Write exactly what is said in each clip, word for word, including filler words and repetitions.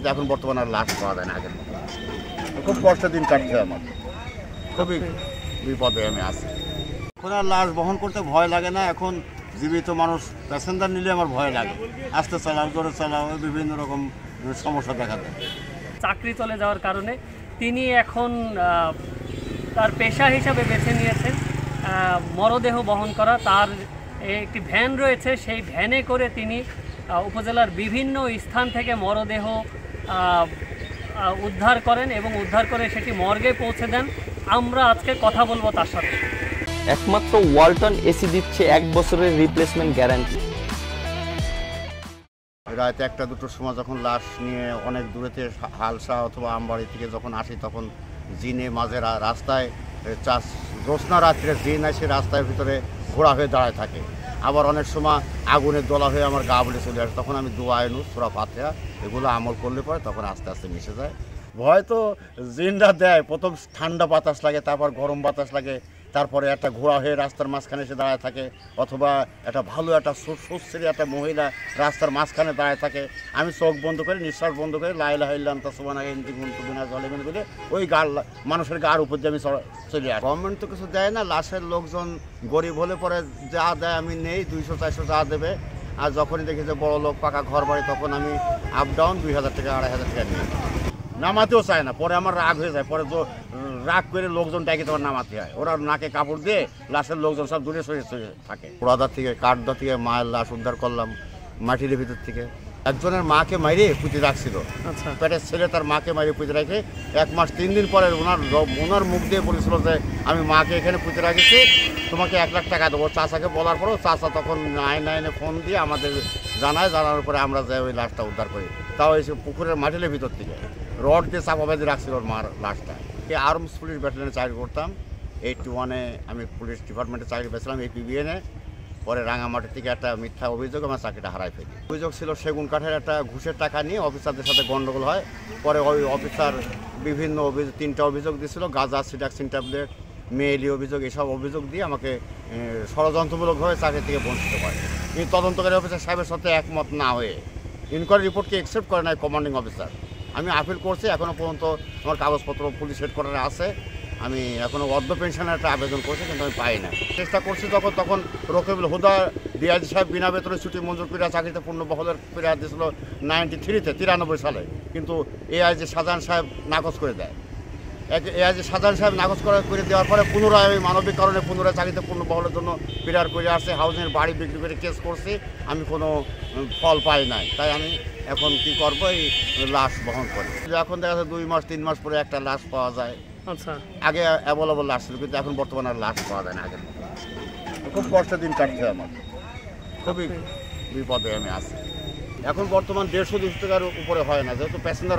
এখন বর্তমানে আর লাশ পাওয়া যায় না আগের মতো। খুব কষ্টের দিন কাটছে আমার, খুবই বিপদে আমি আছি। এখন আর লাশ বহন করতে ভয় লাগে না। এখন জীবিত মানুষ প্যাসেঞ্জার নিলে আমার ভয় লাগে, আস্তে চালাও জোরে চালাও, বিভিন্ন রকম সমস্যা দেখা দেয়। চাকরি চলে যাওয়ার কারণে তিনি এখন তার পেশা হিসাবে বেছে নিয়েছেন মরদেহ বহন করা। তার একটি ভ্যান রয়েছে, সেই ভ্যানে করে তিনি উপজেলার বিভিন্ন স্থান থেকে মরদেহ উদ্ধার করেন এবং উদ্ধার করে সেটি মর্গে পৌঁছে দেন। আমরা আজকে কথা বলবো তার সাথে। একমাত্র ওয়ালটন এসি দিচ্ছে এক বছরের রিপ্লেসমেন্ট গ্যারান্টি। রাত একটা দুটোর সময় যখন লাশ নিয়ে অনেক দূরেতে হালসা অথবা আমবাড়ি থেকে যখন আসি, তখন জিনে মাঝে রাস্তায় চাষ জ্যোৎস্না রাত্রে জিন এসে রাস্তার ভিতরে ঘোড়া হয়ে দাঁড়ায় থাকে। আবার অনেক সময় আগুনের দলা হয়ে আমার গা বলে চলে আসে, তখন আমি দোয়া এনু সুরা ফাতিহা এগুলো আমল করলে পরে তখন আস্তে আস্তে মিশে যায়। ভয় তো জিনরা দেয়, প্রথম ঠান্ডা বাতাস লাগে, তারপর গরম বাতাস লাগে, তারপরে একটা ঘোড়া হয়ে রাস্তার মাঝখানে এসে দাঁড়ায় থাকে, অথবা একটা ভালো একটা সুশ্রী একটা মহিলা রাস্তার মাঝখানে দাঁড়ায় থাকে। আমি চোখ বন্ধ করে নিঃশ্বাস বন্ধ করে লা ইলাহা ইল্লাল্লাহ সুবহানাকা ইন্নী কুনতু মিনাজ জালিমিন বলে ওই গার মানুষের গার উপর দিয়ে আমি চলে আসি। গভর্নমেন্ট তো কিছু দেয় না, লাশের লোকজন গরিব হলে পরে যা দেয় আমি নেই, দুইশো চারশো যা দেবে। আর যখনই দেখি যে বড় লোক পাকা ঘর বাড়ি, তখন আমি আপ ডাউন দুই হাজার টাকা আড়াই হাজার টাকা নিই। নামাতেও চায় না, পরে আমার রাগ হয়ে যায়, পরে তো রাগ করে লোকজন ডাকে তোমার নামাতে হয়। ওরা নাকে কাপড় দিয়ে লাশের লোকজন সব দূরে সরে সরে থাকে। পোড়াদার থেকে কাঠদা থেকে মায়ের লাশ উদ্ধার করলাম মাটির ভিতর থেকে। একজনের মাকে মাইরে পুঁতে রাখছিল, পেটের ছেলে তার মাকে মাইরে পুঁতে রাখে এক মাস তিন দিন পরে ওনার ওনার মুখ দিয়ে বলেছিল যে আমি মাকে এখানে পুঁতে রাখেছি, তোমাকে এক লাখ টাকা দেবো। চাচাকে বলার পরেও চাচা তখন নাইন নাইনে ফোন দিয়ে আমাদের জানায়, জানানোর পরে আমরা যাই ওই লাশটা উদ্ধার করি। তাও এসে পুকুরের মাটির ভিতর থেকে রড দিয়ে চাপা বেঁধে রাখছিল ওর মার লাশটা। এই আর্মস পুলিশ ব্যাটালিয়নে চাকরি করতাম, এইটটি ওয়ানে আমি পুলিশ ডিপার্টমেন্টে চাকরি পেয়েছিলাম এই পিবিএনে। পরে রাঙামাটি থেকে একটা মিথ্যা অভিযোগ আমার চাকরিটা হারাই ফেলি। অভিযোগ ছিল সেগুন কাঠের একটা ঘুষের টাকা নিয়ে অফিসারদের সাথে গণ্ডগোল হয়। পরে ওই অফিসার বিভিন্ন অভিযোগ তিনটা অভিযোগ দিয়েছিল, গাঁজা, সিডাক্সিন ট্যাবলেট, মেয়েলি অভিযোগ, এসব অভিযোগ দিয়ে আমাকে ষড়যন্ত্রমূলকভাবে চাকরি থেকে বঞ্চিত করে। কিন্তু তদন্তকারী অফিসার সাহেবের সাথে একমত না হয়ে ইনকোয়ারি রিপোর্টকে অ্যাকসেপ্ট করে নাই কমান্ডিং অফিসার। আমি আপিল করছি, এখনও পর্যন্ত আমার কাগজপত্র পুলিশ হেডকোয়ার্টারে আছে। আমি এখনও অর্ধ পেনশনের একটা আবেদন করছি, কিন্তু আমি পাই না। চেষ্টা করছি তখন তখন রকিবুল হুদা ডিআইজি সাহেব বিনা বেতনে ছুটি মঞ্জুর করে চাকরিতে পূর্ণ বহলের ফিরিয়ে দিয়েছিল নাইনটি থ্রিতে তিরানব্বই সালে, কিন্তু এআইজি শাহজাহান সাহেব নাকচ করে দেয়। এআইজি শাহজাহান সাহেব নাকচ করে করে দেওয়ার পরে পুনরায় আমি মানবিক কারণে পুনরায় চাকরিতে পূর্ণ বহলের জন্য ফিরার করে আসছে। হাউজিংয়ের বাড়ি বিক্রি করে কেস করছি, আমি কোনো ফল পাই নাই। তাই আমি এখন কি করবো, এই লাশ বহন করি। এখন দেখা যাচ্ছে দুই মাস তিন মাস পরে একটা লাশ পাওয়া যায়। আচ্ছা, আগে অ্যাভেলেবল লাশ ছিল, কিন্তু এখন বর্তমানে আর লাশ পাওয়া যায় না আগের মতো। খুব কষ্টের দিন কাটছে আমার, খুবই বিপদে আমি আছি। এখন বর্তমান দেড়শো দুশো টাকার উপরে হয় না, যেহেতু প্যাসেঞ্জার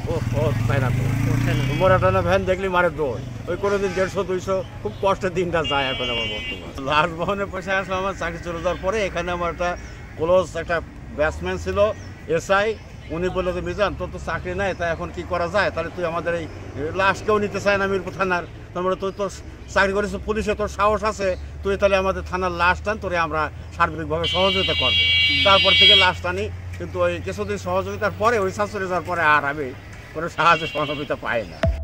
পায় না, তো মোরা টানা ভ্যান দেখলি মারে দৌড়, ওই কোনো দিন দেড়শো দুইশো খুব কষ্টের দিনটা যায় এখন আমার বর্তমান। লাশ বহনের পয়সা আসলে আমার চাকরি চলে যাওয়ার পরে এখানে আমার একটা ক্লোজ একটা ব্যাটসম্যান ছিল এসআই, উনি বললো যে মিজান তোর তো চাকরি নাই, তাই এখন কি করা যায়, তাহলে তুই আমাদের এই লাশকেও নিতে চায় না মিরপুর থানার, তারপরে তুই তোর চাকরি করিস পুলিশে, তোর সাহস আছে, তুই তাহলে আমাদের থানার লাশ টান, তোরে আমরা সার্বিকভাবে সহযোগিতা করবো। তারপর থেকে লাশ টানি, কিন্তু ওই কিছুদিন সহযোগিতার পরে ওই শাশুড়ি যাওয়ার পরে আর আমি কোনো সাহায্য সহযোগিতা পাই না।